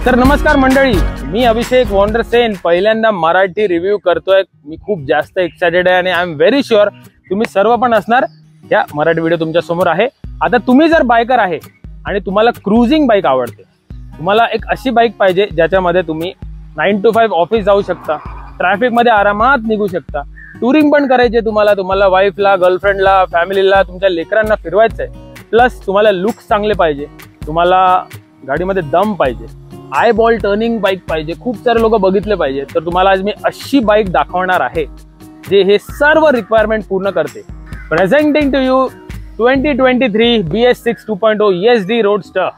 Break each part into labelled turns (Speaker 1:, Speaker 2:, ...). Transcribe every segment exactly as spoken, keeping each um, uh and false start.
Speaker 1: तर नमस्कार मंडळी, मी अभिषेक वॉन्डरसेन पहिल्यांदा मराठी रिव्ह्यू करतोय। मी खूप जास्त एक्साइटेड आहे आणि आय एम व्हेरी शुअर तुम्ही सर्व पण असणार। या मराठी व्हिडिओ तुमच्या समोर आहे। आता तुम्ही जर बायकर आहे आणि तुम्हाला क्रुझिंग बाईक आवडते, तुम्हाला एक अशी बाईक पाहिजे ज्याच्यामध्ये तुम्ही नाइन टू फाइव ऑफिस जाऊ शकता, ट्रॅफिक मध्ये आरामात निघू शकता, टूरिंग पण करायचे तुम्हाला, तुम्हाला वाईफला, गर्लफ्रेंडला, फॅमिलीला, तुमच्या लेकरांना फिरवायचंय, प्लस तुम्हाला लुक्स चांगले पाहिजे, तुम्हाला गाडीमध्ये दम पाहिजे, आय बॉल टर्निंग बाईक पाहिजे, खूप सारे लोक बघितले पाहिजे, तर तुम्हाला आज मी अशी बाईक दाखवणार आहे जे हे सर्व रिक्वायरमेंट पूर्ण करते। Presenting to you twenty twenty three B S six two point O E S D roadster.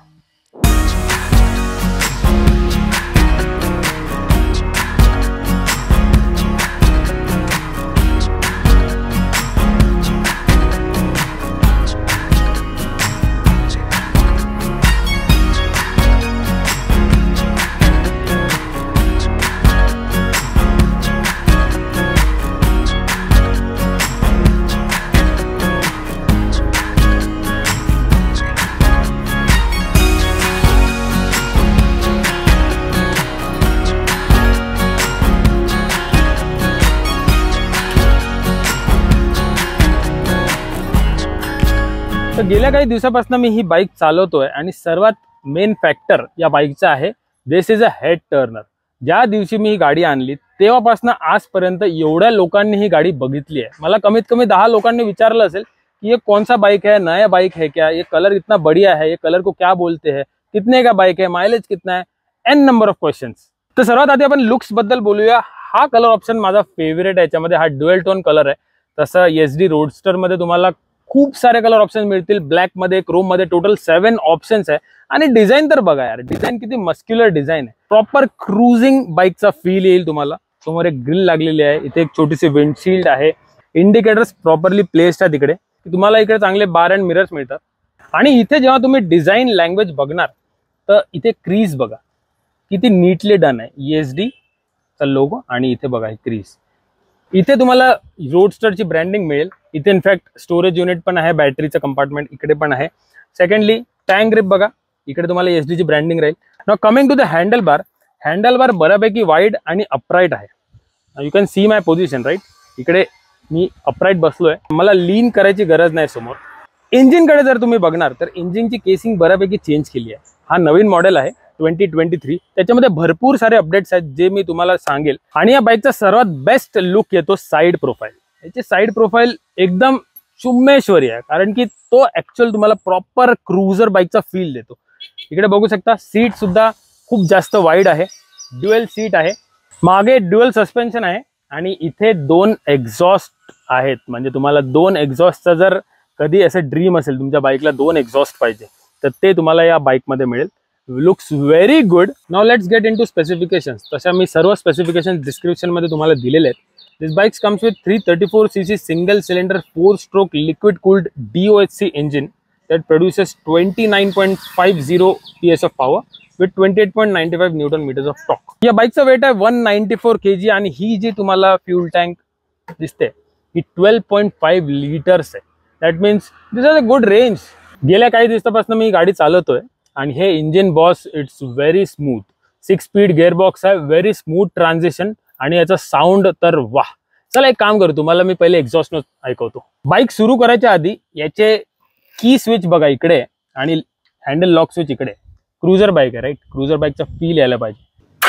Speaker 1: तर गेल्या काही दिवसापासून मी ही बाईक चालवतोय आणि सर्वात मेन फॅक्टर या बाईकचा आहे this is a head turner. ज्या दिवशी मी ही गाडी आणली तेव्हापासून आजपर्यंत एवढ्या लोकांनी ही गाडी बघितली आहे। मला कमीत कमी दहा लोकांनी विचारलं असेल की ये कौन सा बाइक है, नया बाइक है क्या, ये कलर इतना बढ़िया है, ये कलर को क्या बोलते हैं, कितने का बाइक है, माइलेज कितना है, एन नंबर ऑफ क्वेश्चन्स। तर सर्वात आधी आपण लुक्स बद्दल बोलूया। हा कलर ऑप्शन माझा फेवरेट आहे, याच्यामध्ये हा ड्युअल टोन कलर आहे। तसं एस डी रोडस्टर मध्ये तुम्हाला खूप सारे कलर ऑप्शन मिळतील, ब्लॅक मध्ये, क्रोम मध्ये, टोटल सेवन ऑप्शन्स आहे। आणि डिझाईन तर बघा यार, डिझाईन किती मस्क्युलर डिझाइन आहे, प्रॉपर क्रुझिंग बाईकचा फील येईल तुम्हाला। समोर एक ग्रिल लागलेली आहे, इथे एक छोटीशी विंडशील्ड आहे, इंडिकेटर्स प्रॉपरली प्लेस्ड आहे तिकडे, तुम्हाला इकडे चांगले बार अँड मिरर्स मिळतात। आणि इथे जेव्हा तुम्ही डिझाईन लँग्वेज बघणार तर इथे क्रीज बघा किती नीटली डन आहे, ई एस डी चा लोगो, आणि इथे बघा क्रीज, इथे तुम्हाला रोडस्टरची ब्रँडिंग मिळेल। इथे इनफॅक्ट स्टोरेज युनिट पण आहे, बॅटरीचं कंपार्टमेंट इकडे पण आहे। सेकंडली टँक ग्रिप बघा, इकडे तुम्हाला एस डी ची ब्रँडिंग राहील। Now coming to the handle bar, handle bar बऱ्यापैकी वाईड आणि अपराईट आहे। You can see my position right, इकडे मी अपराईट बसलोय, मला लीन करायची गरज नाही समोर। इंजिन कडे जर तुम्ही बघणार तर इंजिनची केसिंग बऱ्यापैकी चेंज केली आहे। हा नवीन मॉडेल आहे ट्वेंटी ट्वेंटी थ्री, त्याच्यामध्ये भरपूर सारे अपडेट्स आहेत जे मी तुम्हाला सांगेल। आणि या बाईकचा सर्वात बेस्ट लुक येतो साइड प्रोफाईल। याची साइड प्रोफाईल एकदम चुम्मेश्वरी आहे, कारण की तो ऍक्च्युअल तुम्हाला प्रॉपर क्रुझर बाईकचा फील देतो। इकडे बघू शकता सीट सुद्धा खूप जास्त वाईड आहे, ड्युअल सीट आहे, मागे ड्युअल सस्पेन्शन आहे, आणि इथे दोन एक्झॉस्ट आहेत। म्हणजे तुम्हाला दोन एक्झॉस्टचा जर कधी असं ड्रीम असेल तुमच्या बाईकला दोन एक्झॉस्ट पाहिजे तर ते तुम्हाला या बाईक मध्ये मिळेल। Looks very good. Now let's get into specifications. तशा मी सर्व स्पेसिफिकेशन्स डिस्क्रिप्शन मध्ये तुम्हाला दिलेले आहेत। This bikes comes with three thirty four C C single cylinder four stroke liquid cooled D O H C engine that produces twenty-nine point five zero P S of power with twenty-eight point nine five Newton meters of torque। या बाईकचा weight आहे one ninety-four KG आणि ही जी तुम्हाला fuel tank दिसते ही twelve point five litres आहे। That means this is a good range. गेल्या काही दिवसापासून मी गाडी चालवतोय आणि हे engine boss it's very smooth, six speed gear box आहे, व्हेरी स्मूथ ट्रान्झिशन, आणि याचा साऊंड तर वाह। चला एक काम करू, तुम्हाला मी पहिले एक्झॉस्ट नोट ऐकवतो। बाईक सुरू करायच्या आधी याचे की स्विच बघा इकडे आणि हँडल लॉक स्विच इकडे। क्रुझर बाईक आहे राईट, क्रुझर बाईकचा फील यायला पाहिजे।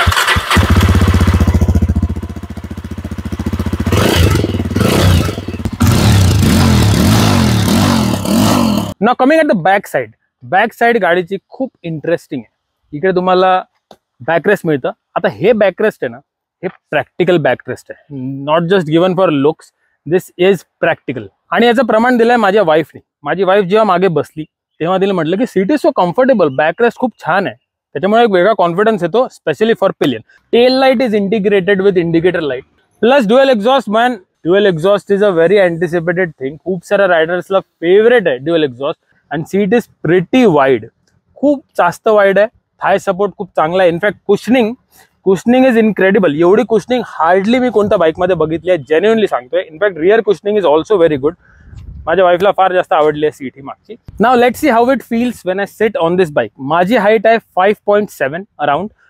Speaker 1: Now coming at the back side, back side गाडीची खूप इंटरेस्टिंग आहे। इकडे तुम्हाला बॅकरेस्ट मिळतं। आता हे बॅकरेस्ट आहे ना, हे प्रॅक्टिकल बॅकरेस्ट आहे, not just given for looks, this is practical. आणि याचं प्रमाण दिलंय माझ्या वाईफने। माझी वाईफ जेव्हा मागे बसली तेव्हा तिला म्हटलं की seat is so comfortable, backrest खूप छान आहे, त्याच्यामुळे एक वेगळा कॉन्फिडन्स येतो, specially for pillion. Tail light is integrated with indicator light plus dual exhaust. Man dual exhaust is a very anticipated thing, खूप साऱ्या रायडर्सला फेवरेट आहे ड्युअल एक्झॉस्ट। आणि सीट इज प्रिटी वाईड, खूप जास्त वाईड आहे, थाय सपोर्ट खूप चांगला आहे। In fact cushioning cushioning is incredible, एवढी कुशनिंग हार्डली मी कोणत्या बाईक मध्ये बघितली आहे, जेन्युइनली सांगतोय। In fact rear cushioning is also very good, माझ्या वाईफला फार जास्त आवडली आहे सीट ही मागची। Now let's see how it feels when I sit on this bike. माझी हाईट आहे फाइव पॉइंट सेवन अराउंड,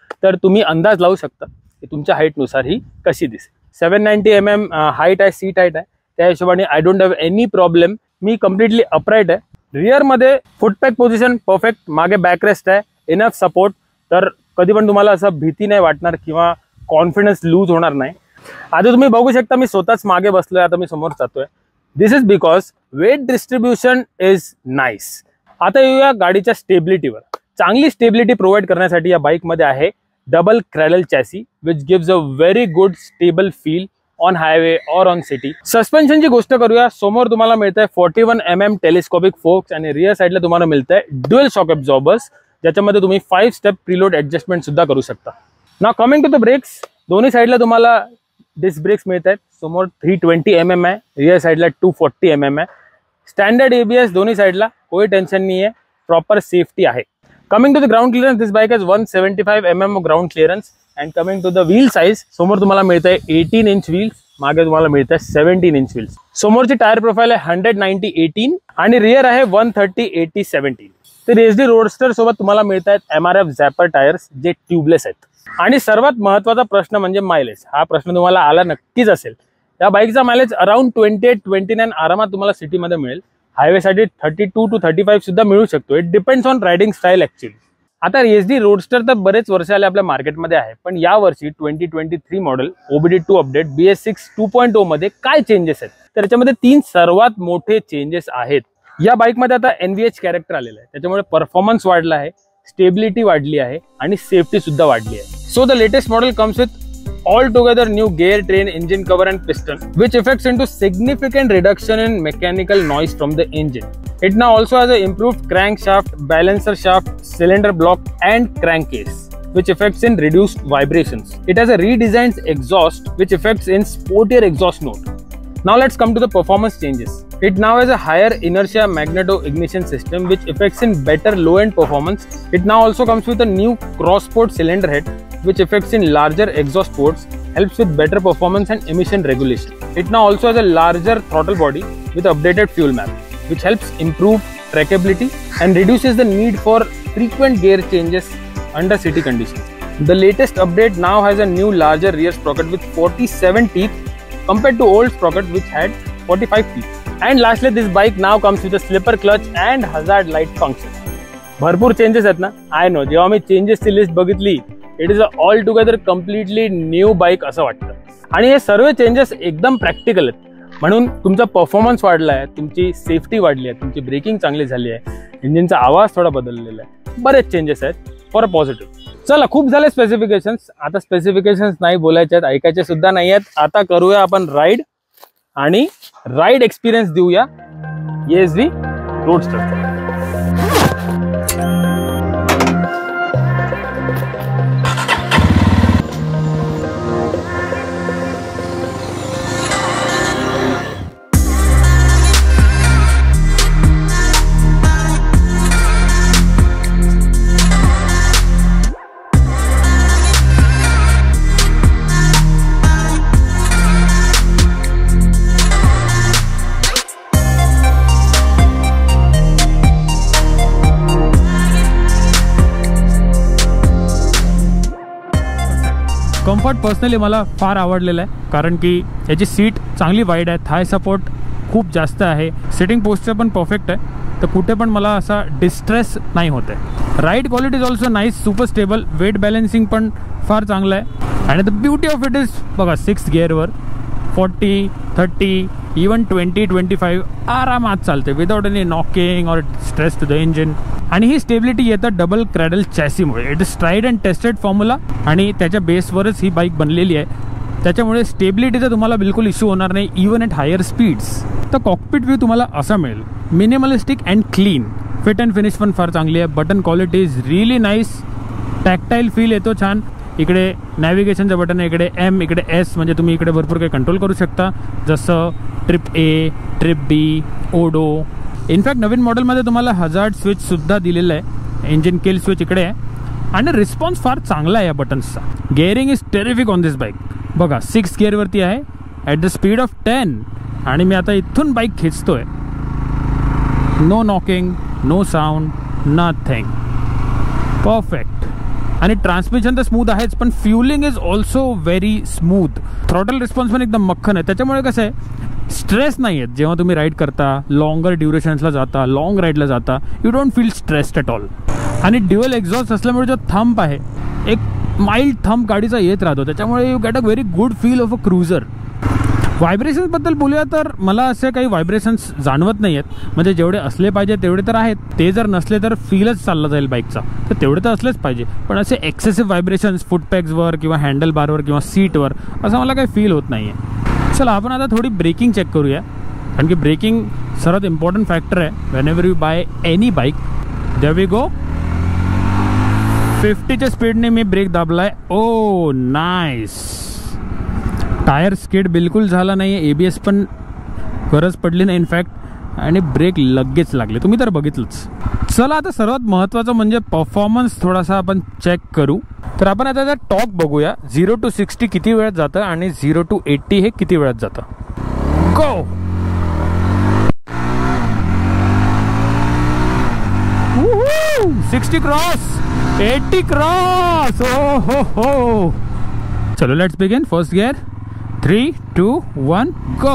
Speaker 1: तर तुम्ही अंदाज लावू शकता की तुमच्या हाईटनुसार ही कशी दिसेल. Seven ninety M M height आहे, सीट हाईट आहे, त्या हिशोबाने I don't have any problem. मी कम्प्लिटली अपराईट आहे. रिअरमध्ये फुटपॅक पोझिशन परफेक्ट, मागे बॅकरेस्ट आहे, इनफ सपोर्ट, तर कधी पण तुम्हाला असं भीती नाही वाटणार किंवा कॉन्फिडन्स लूज होणार नाही. आता तुम्ही बघू शकता मी स्वतःच मागे बसलोय, आता मी समोर जातोय. This is because weight distribution is nice. आता येऊया गाडीच्या स्टेबिलिटीवर. चांगली स्टेबिलिटी प्रोव्हाइड करण्यासाठी या बाईकमध्ये आहे double cradle chassis which gives a very good stable feel on highway और ऑन सिटी. सस्पेन्शनची गोष्ट करूया. समोर तुम्हाला मिळतंय forty one M M telescopic forks आणि रिअर साईडला तुम्हाला मिळतंय ड्युअल शॉक ॲब्झॉर्बर्स, ज्याच्यामध्ये तुम्ही फाईव्ह स्टेप प्रीलोड ॲडजस्टमेंट सुद्धा करू शकता. Now coming to the brakes, दोन्ही साईडला तुम्हाला डिस्क ब्रेक्स मिळत आहेत. समोर थ्री ट्वेंटी एम एम आहे, रिअर साईडला टू फोर्टी एम एम आहे. स्टँडर्ड एबीएस दोन्ही साईडला, कोई टेन्शन नाही आहे, प्रॉपर सेफ्टी आहे. Coming to the ground clearance, this bike has one seventy five M M ground clearance. And coming to the wheel size, समोर तुम्हाला मिळतंय एटीन इंच व्हील्स, मागे तुम्हाला मिळत आहे सेव्हन्टीन इंच व्हील्स. समोरची टायर प्रोफाईल आहे हंड्रेड नाईन्टी एटीन आणि रिअर आहे वन थर्टी एटी सेव्हन्टीन. तर एसडी रोडस्टर सोबत तुम्हाला मिळत आहेत M R F zapper tyres जे ट्यूबलेस आहेत. आणि सर्वात महत्त्वाचा प्रश्न म्हणजे मायलेज. हा प्रश्न तुम्हाला आला नक्कीच असेल. या बाईकचा mileage around twenty eight twenty nine आरामात तुम्हाला सिटीमध्ये मिळेल. हायवेसाठी thirty two two thirty five सुद्धा मिळू शकतो. It depends on riding style actually. आता एसडी रोडस्टर तर बरेच वर्ष आले आपल्या मार्केटमध्ये आहे, पण या वर्षी twenty twenty three model OBD two update B S six two point O मध्ये काय चेंजेस आहेत, तर याच्यामध्ये तीन सर्वात मोठे चेंजेस आहेत. या बाईकमध्ये आता एनव्हीएच कॅरेक्टर आलेलं आहे, त्याच्यामुळे परफॉर्मन्स वाढला आहे, स्टेबिलिटी वाढली आहे आणि सेफ्टी सुद्धा वाढली आहे. So the latest model comes with altogether new gear train engine cover and piston, which affects into significant reduction in mechanical noise from the engine. It now also has a improved crankshaft, balancer shaft, cylinder block and crankcase, which affects in reduced vibrations. It has a redesigned exhaust, which affects in sportier exhaust note. Now let's come to the performance changes. It now has a higher inertia magneto ignition system, which affects in better low-end performance. It now also comes with a new cross-port cylinder head, which affects in larger exhaust ports, helps with better performance and emission regulation. It now also has a larger throttle body with updated fuel map, which helps improve trackability and reduces the need for frequent gear changes under city conditions. The latest update now has a new larger rear sprocket with forty-seven teeth compared to old sprocket which had forty-five teeth. And lastly, this bike now comes with a slipper clutch and hazard light function. भरपूर changes आहेत ना. I know, जेव्हा मी चेंजेसची list बघितली, it is a altogether completely new bike असं वाटतं. आणि हे सर्व चेंजेस एकदम प्रॅक्टिकल आहेत, म्हणून तुमचा परफॉर्मन्स वाढला आहे, तुमची सेफ्टी वाढली आहे, तुमची ब्रेकिंग चांगली झाली आहे, इंजिनचा आवाज थोडा बदललेला आहे, बरेच चेंजेस आहेत फॉर अ पॉझिटिव्ह. चला, खूप झाले स्पेसिफिकेशन्स. आता स्पेसिफिकेशन्स नाही बोलायचे आहेत, ऐकायचे सुद्धा नाही आहेत. आता करूया आपण राईड आणि राईड एक्सपिरियन्स देऊया एसडी रोडस्टर. कम्फर्ट पर्सनली मला फार आवडलेलं आहे, कारण की याची सीट चांगली वाईड आहे, थाय सपोर्ट खूप जास्त आहे, सिटिंग पोस्चर पण परफेक्ट आहे, तर कुठे पण मला असा डिस्ट्रेस नाही होत आहे. Ride quality is also nice, super stable, weight balancing पण फार चांगलं आहे. आणि the beauty of it is बघा, सिक्स गिअरवर forty thirty even twenty twenty five आरामात चालते विदाउट एनी नॉकिंग और स्ट्रेस टू द इंजिन. आणि ही स्टेबिलिटी येतं डबल क्रॅडल चॅसीमुळे. It is tried and tested formula आणि त्याच्या बेसवरच ही बाईक बनलेली आहे, त्याच्यामुळे स्टेबिलिटीचा तुम्हाला बिलकुल इश्यू होणार नाही इवन ॲट हायर स्पीड्स. तर कॉकपिट व्ह्यू तुम्हाला असा मिळेल, minimalistic and clean. Fit and finish पण फार चांगली आहे. Button quality is really nice, tactile feel येतो छान. इकडे नॅव्हिगेशनचं बटन आहे, इकडे एम, इकडे एस, म्हणजे तुम्ही इकडे भरपूर काही कंट्रोल करू शकता, जसं trip A, trip B, odo. In fact नवीन मॉडेलमध्ये तुम्हाला हजार्ड स्विचसुद्धा दिलेलं आहे. इंजिन किल स्विच इकडे आहे आणि रिस्पॉन्स फार चांगला आहे या बटन्सचा. Gearing is terrific on this bike. बघा, सिक्स गिअरवरती आहे at the speed of ten आणि मी आता इथून बाईक खिचतोय. No knocking, no sound, nothing. Perfect. आणि ट्रान्समिशन तर स्मूथ आहेच, पण fueling is also very smooth. Throttle response पण एकदम मक्खन आहे. त्याच्यामुळे कसं आहे, स्ट्रेस नाही आहेत जेव्हा तुम्ही राईड करता, लॉंगर ड्युरेशन्सला जाता, लॉंग राईडला जाता, you don't feel stressed at all. आणि ड्युअल एक्झॉस्ट असल्यामुळे जो थंब आहे, एक माइल्ड थंब गाडीचा येत राहतो, त्याच्यामुळे you get a very good feel of a cruiser. व्हायब्रेशन्सबद्दल बोलूया तर मला असे काही व्हायब्रेशन्स जाणवत नाही आहेत. म्हणजे जेवढे असले पाहिजे तेवढे तर आहेत, ते जर नसले तर फीलच चालला जाईल बाईकचा, तर तेवढे तर असलेच पाहिजे. पण असे एक्सेसिव्ह व्हायब्रेशन्स फुटपॅक्सवर किंवा हँडल बारवर किंवा सीटवर असं मला काही फील होत नाही आहे. चला आपण आता थोडी ब्रेकिंग चेक करूया, कारण की ब्रेकिंग सर्वात इम्पॉर्टंट फॅक्टर आहे whenever you buy any bike. There we go. फिफ्टीच्या स्पीडने मी ब्रेक दाबलाय. Oh nice. टायर स्किड बिलकुल झाला नाही आहे, ए बी एस पण गरज पडली नाही इनफॅक्ट, आणि ब्रेक लगेच लागले, तुम्ही तर बघितलंच. चला आता सर्वात महत्त्वाचं म्हणजे परफॉर्मन्स थोडासा आपण चेक करू. तर आपण आता जर टॉक बघूया, झिरो टू सिक्स्टी किती वेळात जातं आणि झिरो टू एट्टी हे किती वेळात जातं. Go. Sixty cross, eighty cross. ओ हो हो. चलो let's begin. First gear. Three two one go.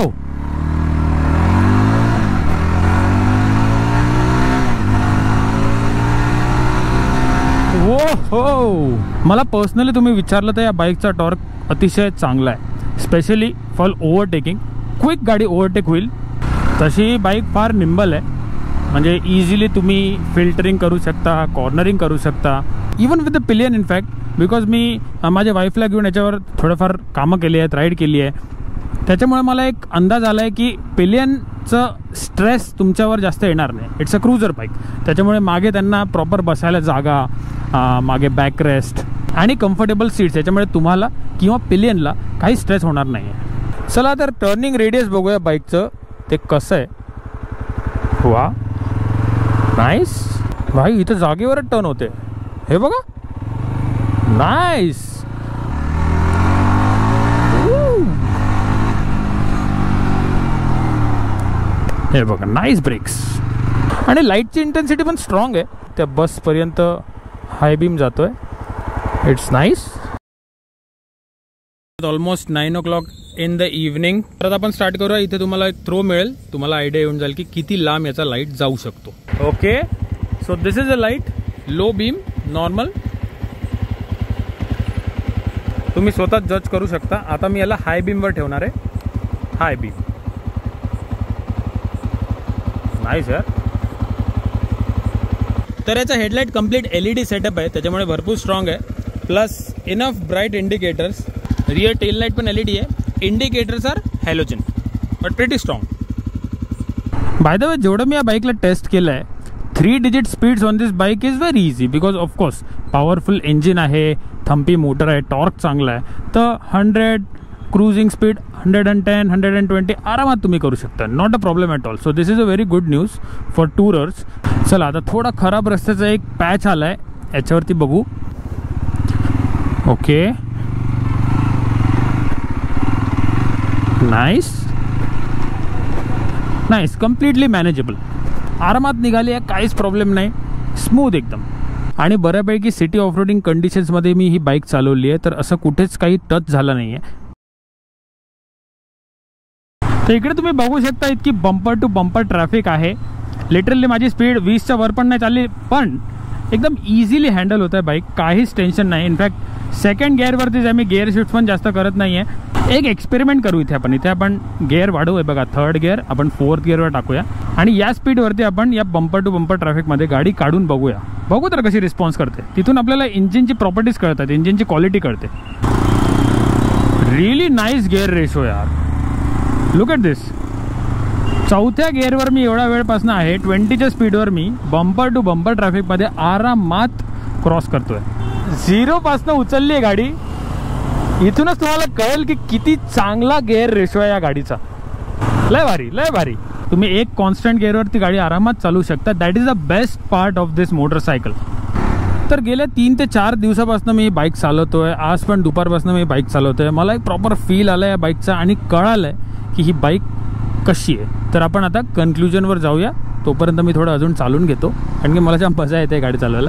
Speaker 1: वो हो. मला पर्सनली तुम्ही विचारलं तर या बाईकचा टॉर्क अतिशय चांगला आहे, स्पेशली फॉर ओव्हरटेकिंग. क्विक गाडी ओव्हरटेक होईल तशी बाईक फार निंबल आहे. म्हणजे इझिली तुम्ही फिल्टरिंग करू शकता, कॉर्नरिंग करू शकता, even with the pillion in fact. Because मी माझ्या वाईफला घेऊन याच्यावर थोडंफार कामं केली आहेत, राईड केली आहे, त्याच्यामुळे मला एक अंदाज आला आहे की पिलियनचं स्ट्रेस तुमच्यावर जास्त येणार नाही. इट्स अ क्रुझर बाईक, त्याच्यामुळे मागे त्यांना प्रॉपर बसायला जागा, मागे बॅकरेस्ट आणि कम्फर्टेबल सीट्स, याच्यामुळे तुम्हाला किंवा पिलियनला काही स्ट्रेस होणार नाही आहे. चला तर टर्निंग रेडियस बघूया बाईकचं, ते कसं आहे. वा नाईस. भाई इथं जागेवरच टर्न होते, हे बघा. नाईस. हे बघा, नाईस ब्रेक्स. आणि लाईटची इंटेन्सिटी पण स्ट्रॉंग आहे, त्या बसपर्यंत हाय बीम जातोय. It's nice. Almost nine o'clock in the evening. परत आपण स्टार्ट करूया. इथे तुम्हाला एक थ्रो मिळेल, तुम्हाला आयडिया येऊन जाईल की किती लांब याचा लाईट जाऊ शकतो. Okay, so this is a light, low beam, normal. तुम्ही स्वतः जज करू शकता. आता मी याला हाय बीमवर ठेवणार आहे. हाय बीम. नाईस यार. तर याचा headlight complete L E D setup आहे, त्याच्यामुळे भरपूर स्ट्रॉंग आहे. Plus enough bright indicators. Rear tail light पण एल ई डी आहे. Indicators are halogen but pretty strong. By the way, जेवढं मी या बाईकला टेस्ट केलं आहे, three digit speeds on this bike is very easy. Because of course powerful engine आहे, thumpy motor आहे, टॉर्क चांगला आहे, तर hundred cruising speed, hundred and ten, hundred and twenty आरामात तुम्ही करू शकता. Not a problem at all. So this is a very good news for tourers. चला आता थोडा खराब रस्त्याचा एक पॅच आला आहे, याच्यावरती बघू. Okay, nice nice. Completely manageable. आरामात निघाली आहे, काहीच प्रॉब्लेम नाही, स्मूथ एकदम. आणि बऱ्यापैकी सिटी ऑफरोडिंग कंडिशन्समध्ये मी ही बाईक चालवली आहे, तर असं कुठेच काही टच झालं नाही आहे. तर इकडे तुम्ही बघू शकता इतकी बंपर टू बंपर ट्रॅफिक आहे. लिटरली माझी स्पीड वीसच्या वर पण नाही चालली, पण एकदम इझिली हँडल होत आहे बाईक, काहीच टेन्शन नाही. इनफॅक्ट सेकंड गिअरवरतीच आम्ही गिअर शिफ्ट पण जास्त करत नाही आहे. एक एक्सपेरिमेंट करू इथे आपण. इथे आपण गिअर वाढवू आहे बघा, थर्ड गिअर आपण फोर्थ गिअरवर टाकूया आणि या स्पीडवरती आपण या बंपर टू बंपर ट्रॅफिकमध्ये गाडी काढून बघूया. बघू तर कशी रिस्पॉन्स करते. तिथून आपल्याला इंजिनची प्रॉपर्टीज कळतात, इंजिनची क्वालिटी कळते. रिअली नाईस गिअर रेशो यार. Look at this. चौथ्या गिअरवर मी एवढ्या वेळपासून आहे, ट्वेंटीच्या स्पीडवर मी बंपर टू बंपर ट्रॅफिकमध्ये आरामात क्रॉस करतोय. झिरोपासनं उचलली आहे गाडी. इथूनच तुम्हाला कळेल की किती चांगला गिअर रेशो आहे या गाडीचा. लय भारी, लय भारी. तुम्ही एक कॉन्स्टंट गिअरवरती गाडी आरामात चालू शकता. That is the best part of this motorcycle. तर गेल्या तीन ते चार दिवसापासून मी बाईक चालवतोय. आज पण दुपारपासून मी बाईक चालवतोय. मला एक प्रॉपर फील आला या बाईकचा आणि कळालंय की ही बाईक कशी आहे. तर आपण आता कन्क्लुजनवर जाऊया. तोपर्यंत मी थोडं अजून चालून घेतो, कारण की मला जाम मजा येते गाडी चालवायला.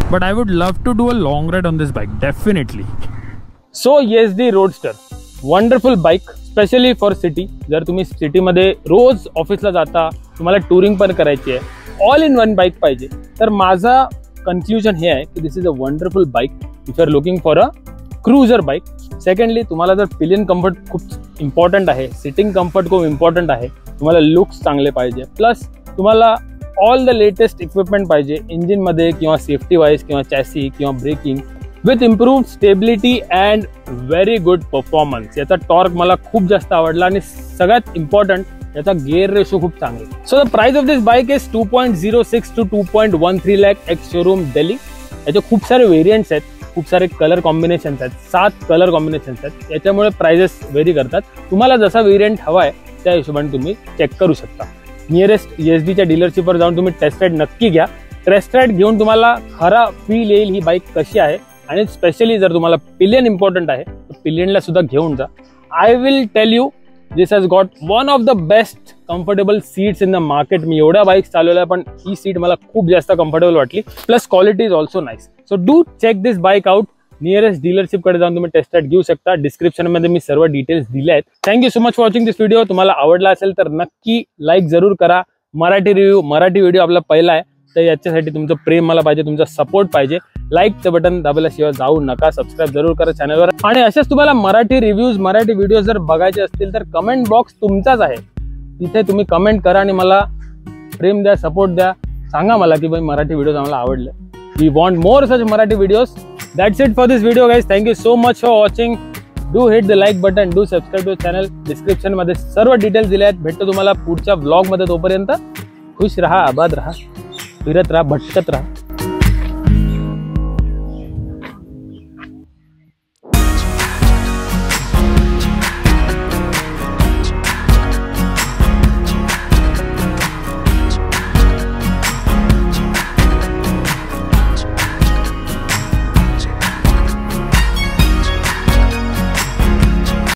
Speaker 1: but I would love to do a long ride on this bike, definitely. So E S D Roadster, wonderful bike, specially for city. जर तुम्ही सिटीमध्ये रोज ऑफिसला जाता, तुम्हाला टूरिंग पण करायची आहे, ऑल इन वन बाईक पाहिजे, तर माझा कन्क्ल्युजन हे आहे की this is a wonderful bike if you are looking for a cruiser bike. Secondly तुम्हाला जर पिलियन कम्फर्ट खूप इम्पॉर्टंट आहे, सिटिंग कम्फर्ट खूप इम्पॉर्टंट आहे, तुम्हाला लुक्स चांगले पाहिजे, प्लस तुम्हाला ऑल द लेटेस्ट इक्विपमेंट पाहिजे इंजिनमध्ये किंवा सेफ्टी वाईज किंवा चॅसी किंवा braking with improved stability and very good performance. याचा टॉर्क मला खूप जास्त आवडला आणि सगळ्यात इम्पॉर्टंट याचा गिअर रेशो खूप चांगला. So the price of this bike is two point zero six to two point one three lakh ex showroom Delhi. याचे खूप सारे व्हेरियंट्स आहेत, खूप सारे कलर कॉम्बिनेशन्स आहेत, सात कलर कॉम्बिनेशन्स आहेत. याच्यामुळे प्राइजेस व्हेरी करतात. तुम्हाला जसा व्हेरियंट हवा आहे त्या हिशोबाने तुम्ही चेक करू शकता. नियरेस्ट ईएसडीच्या डीलरशिपवर जाऊन तुम्ही टेस्ट राईड नक्की घ्या. टेस्ट राईड घेऊन तुम्हाला खरा फील येईल ही बाईक कशी आहे. आणि स्पेशली जर तुम्हाला पिलियन इम्पॉर्टंट आहे तर पिलियनला सुद्धा घेऊन जा. I will tell you this has got one of the best comfortable seats in the market. मी एवढ्या बाईक्स चालवल्या पण ही सीट मला खूप जास्त कम्फर्टेबल वाटली. Plus quality is also nice. So do check this bike out. Nearest डीलरशिपकडे जाऊन तुम्ही टेस्ट राईड घेऊ शकता. डिस्क्रिप्शनमध्ये मी सर्व डिटेल्स दिले आहेत. Thank you so much for watching this video. तुम्हाला आवडला असेल तर नक्की लाईक जरूर करा. मराठी रिव्ह्यू, मराठी व्हिडिओ आपला पहिला आहे, तर याच्यासाठी तुमचं प्रेम मला पाहिजे, तुमचा सपोर्ट पाहिजे. लाईकचं बटन दाबल्याशिवाय जाऊ नका. सबस्क्राईब जरूर करा चॅनलवर. आणि अशाच तुम्हाला मराठी रिव्ह्यूज, मराठी व्हिडिओ जर बघायचे असतील तर कमेंट बॉक्स तुमचाच आहे. तिथे तुम्ही कमेंट करा आणि मला प्रेम द्या, सपोर्ट द्या. सांगा मला की भाई मराठी व्हिडिओज आम्हाला आवडले. We want more such Marathi videos. That's it for this video guys. Thank you so much for watching. Do hit the like button, do subscribe to channel. डिस्क्रिप्शनमध्ये सर्व डिटेल्स दिले आहेत. भेटतो तुम्हाला पुढच्या ब्लॉगमध्ये. तोपर्यंत खुश राहा, आबाद राहा, फिरत राहा, भटकत राहा.